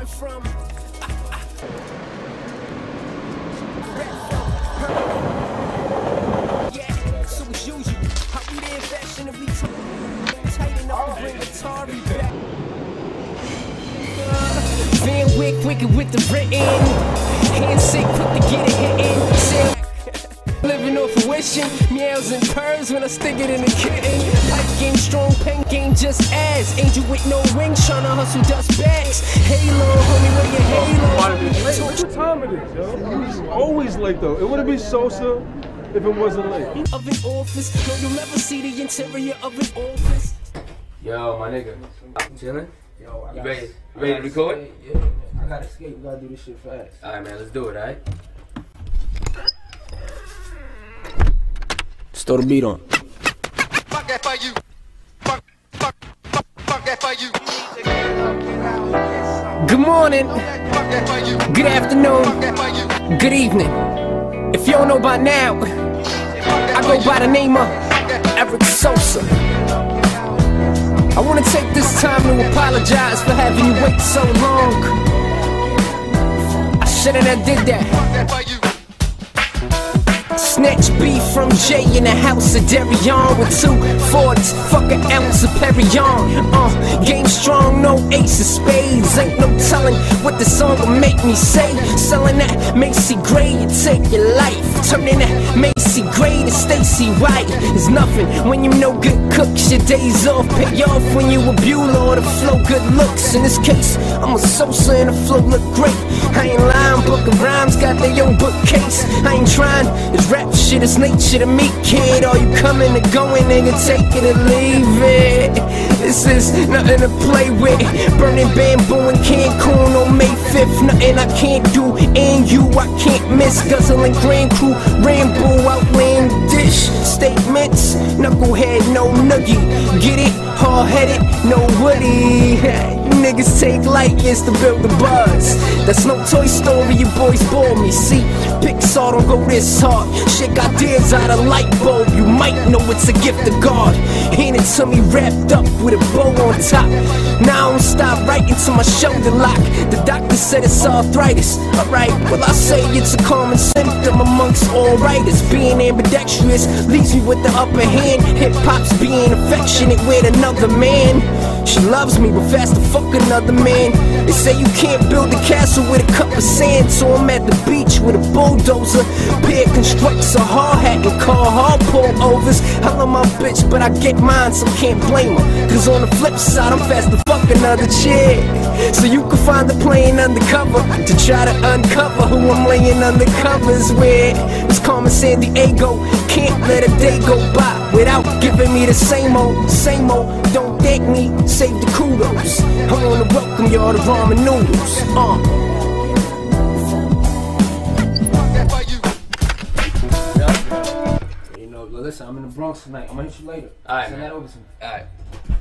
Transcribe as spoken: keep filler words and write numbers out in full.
from. Yeah, so as usual, how we there fashionably tighten up and bring Atari back. Van Wick, wicked with the written. Handshake, quick to get it hitting. Living off of wishing, meows and purrs when I stick it in the kitten. Pipe game strong, pen game just as. Angel with no wings, tryna hustle dust bags. Halo, homie, where your halo? Look what time it is, yo. He's always late though. It wouldn't be Sosa if it wasn't late. Of an office, no, you'll never see the interior of an office. Yo, my nigga, I'm chillin'. Yo, I You gotta, ready? You I ready to gotta record? skate, yeah, I gotta skate. We gotta do this shit fast. Alright, man, let's do it, alright? Just throw the beat on. Fuck that for you. Fuck, fuck, fuck, fuck that for you. Good morning, Fuck that for you. good afternoon, Fuck that for you. good evening. If you don't know by now, I go by the name of Eric Sosa. I wanna take this time to apologize for having you wait so long. I shouldn't have did that. Fuck that for you. Snatch beef from Jay in the house of Darion with two forts, fuck an ounce of Perignon. Uh, game strong, no ace of spades. Ain't no telling what the song will make me say. Selling that Macy Gray, you take your life. Turning that Macy Gray to Stacy White is nothing when you know good cooks. Your days off pay off when you a Bueller or the flow good looks. In this case, I'm a Sosa and the flow look great. I ain't lying, book of rhymes got their own bookcase. I ain't trying, it's rap shit, it's nature to me, kid. Are you coming or going, nigga, take it or leave it. This is nothing to play with. Burning bamboo in Cancun on May fifth. Nothing I can't do, and you I can't miss. Guzzling Grand Crew, Rambo, outlandish statements. Knucklehead, no noogie. Get it? Hard-headed, no woody. You niggas take light years to build the buzz. That's no Toy Story, you boys bore me. See, Pixar don't go this hard. Shit got ideas out of light bulb. You might know it's a gift of God. Hand it to me wrapped up with a bow on top. Now I don't stop right into my shoulder lock. The doctor said it's arthritis. Alright, well I say it's a common symptom amongst all writers. Being ambidextrous leaves me with the upper hand. Hip hop's being affectionate with another man. She loves me, but fast to fuck another man. They say you can't build a castle with a cup of sand, so I'm at the beach with a bulldozer. Peer constructs a hard hat and car hard pullovers. I love my bitch, but I get mine, so can't blame her. Cause on the flip side, I'm fast to fuck another chick. So you can find the plane undercover to try to uncover who I'm laying under covers with. It's Carmen San Diego, can't let a day go by without giving me the same old, same old. Don't thank me, save the kudos. I wanna welcome y'all to ramen noodles. Uh. Fuck that for you. You know, listen, I'm in the Bronx tonight. I'm gonna hit you later. Alright, Send man. that over to me. Alright.